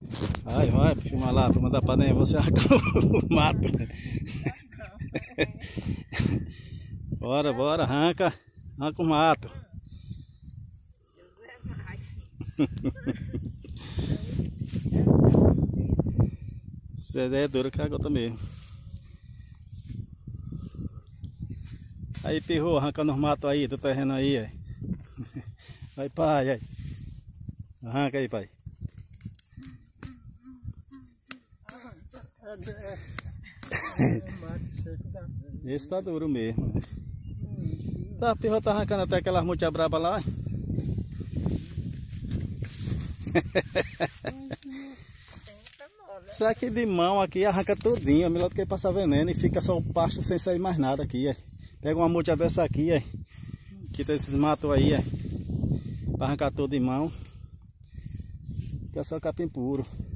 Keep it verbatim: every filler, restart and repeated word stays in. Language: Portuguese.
Vai, vai, filma lá, pra mandar pra dentro, você arranca o mato. Bora, bora, arranca, arranca o mato. Essa ideia é dura que a gota mesmo. Aí, perrou, arrancando os matos aí, do terreno aí, é. Vai, pai, aí. Arranca aí, pai. Esse tá duro mesmo. Tá, a perrou tá arrancando até aquelas multiabraba lá. Isso aqui de mão aqui arranca tudinho, é melhor do que passar veneno e fica só o pasto sem sair mais nada aqui, é. Pega uma multa dessa aqui, é. Quita esses matos aí, é. Pra arrancar tudo de mão. Que é só capim puro.